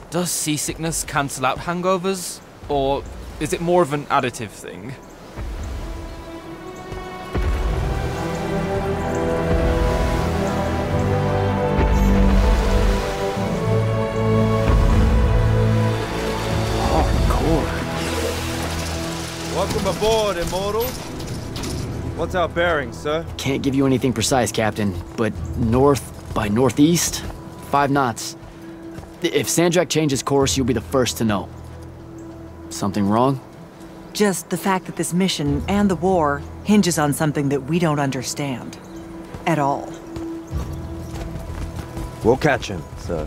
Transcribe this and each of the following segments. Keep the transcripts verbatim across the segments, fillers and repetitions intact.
Does seasickness cancel out hangovers? Or is it more of an additive thing? Welcome aboard, immortals. What's our bearing, sir? Can't give you anything precise, Captain, but north by northeast, five knots. If Sandrak changes course, you'll be the first to know. Something wrong? Just the fact that this mission and the war hinges on something that we don't understand. At all. We'll catch him, sir.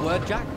word, Jack?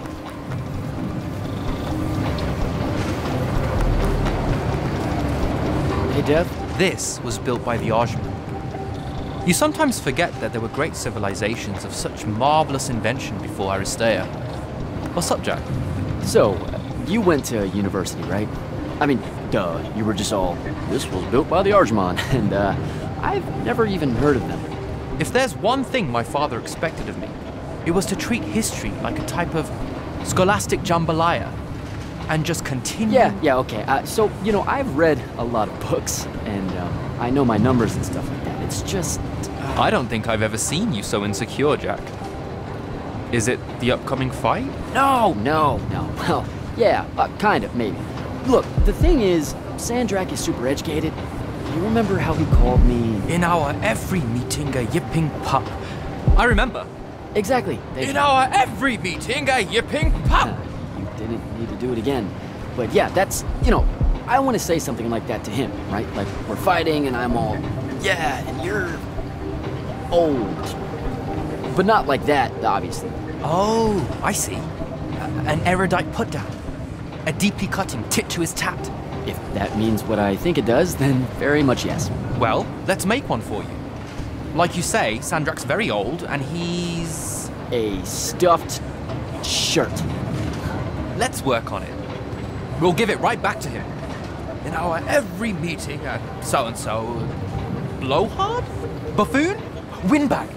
Hey, Dev. This was built by the Ajman. You sometimes forget that there were great civilizations of such marvelous invention before Aristea. What's up, Jack? So, uh, you went to university, right? I mean, duh, you were just all, this was built by the Arjman, and uh, I've never even heard of them. If there's one thing my father expected of me, it was to treat history like a type of scholastic jambalaya, and just continue... Yeah, yeah, okay. Uh, so, you know, I've read a lot of books, and um, I know my numbers and stuff like that. It's just... Uh... I don't think I've ever seen you so insecure, Jack. Is it the upcoming fight? No, no, no. Well, yeah, uh, kind of, maybe. Look, the thing is, Sandrak is super educated. You remember how he called me... In our every meeting, a yipping pup. I remember. Exactly. In our every meeting, a yipping pup! You didn't need to do it again. But yeah, that's, you know, I want to say something like that to him, right? Like, we're fighting and I'm all, yeah, and you're old. But not like that, obviously. Oh, I see. An erudite put-down. A deeply cutting tit to his tat. If that means what I think it does, then very much yes. Well, let's make one for you. Like you say, Sandrak's very old, and he's... a stuffed shirt. Let's work on it. We'll give it right back to him. In our every meeting at so-and-so... Blowhard? Buffoon? Windbag?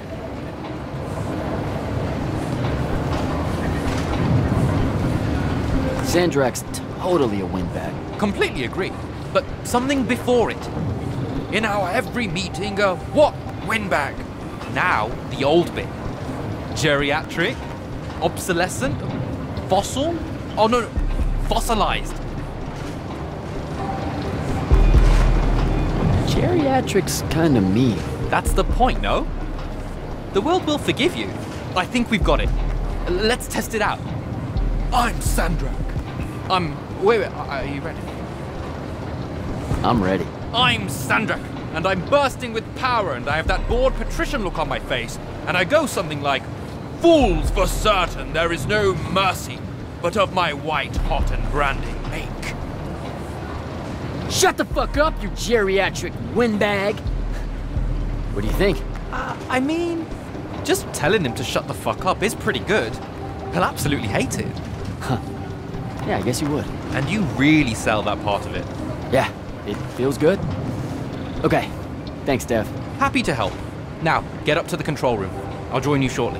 Sandrak's totally a windbag. Completely agree. But something before it. In our every meeting, a what? Windbag. Now, the old bit. Geriatric? Obsolescent? Fossil? Oh no, no. Fossilized. Geriatric's kinda mean. That's the point, no? The world will forgive you. I think we've got it. L- let's test it out. I'm Sandrak. I'm... Wait, wait, are you ready? I'm ready. I'm Sandrak, and I'm bursting with power, and I have that bored patrician look on my face, and I go something like, Fools, for certain, there is no mercy, but of my white, hot, and branding make. Shut the fuck up, you geriatric windbag! What do you think? Uh, I mean, just telling him to shut the fuck up is pretty good. He'll absolutely hate it. Huh. Yeah, I guess you would. And you really sell that part of it. Yeah, it feels good. Okay, thanks, Dev. Happy to help. Now, get up to the control room. I'll join you shortly.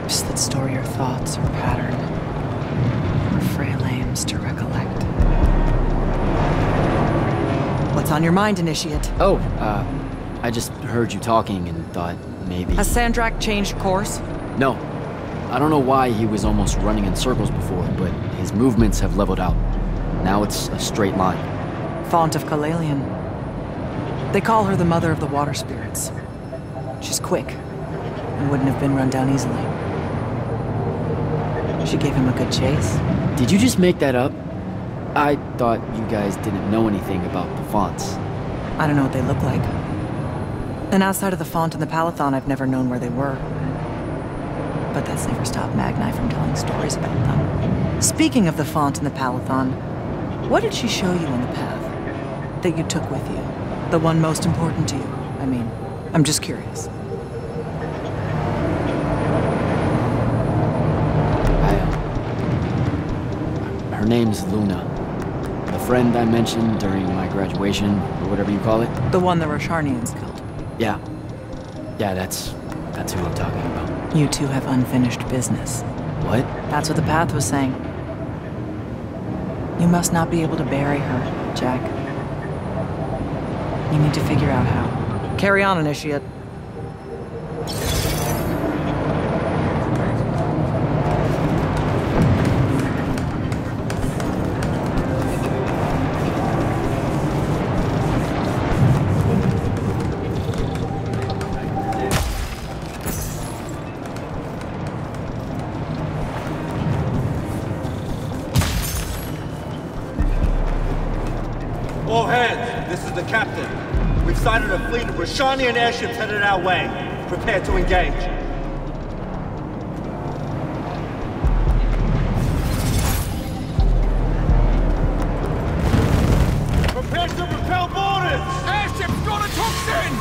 lips that store your thoughts are patterned, or frail aims to recollect. What's on your mind, Initiate? Oh, uh, I just heard you talking and thought maybe... Has Sandrak changed course? No. I don't know why he was almost running in circles before, but his movements have leveled out. Now it's a straight line. Font of Kalalian. They call her the mother of the water spirits. She's quick, and wouldn't have been run down easily. She gave him a good chase. Did you just make that up? I thought you guys didn't know anything about the fonts. I don't know what they look like. And outside of the font and the Palathon, I've never known where they were. But that's never stopped Magni from telling stories about them. Speaking of the font and the Palathon, what did she show you on the path that you took with you? The one most important to you, I mean. I'm just curious. I, uh, her name's Luna. The friend I mentioned during my graduation, or whatever you call it. The one the Rosharnians killed. Yeah. Yeah, that's... that's who I'm talking about. You two have unfinished business. What? That's what the path was saying. You must not be able to bury her, Jack. You need to figure out how. Carry on, Initiate. All hands, this is the captain. We've sighted a fleet of Roshanian airships headed our way. Prepare to engage. Prepare to repel boarders! Airship's got a toxin!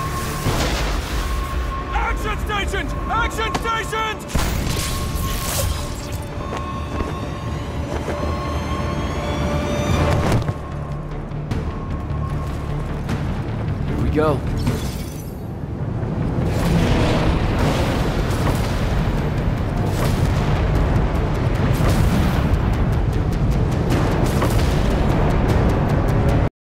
Action stations! Action stations! Here we go.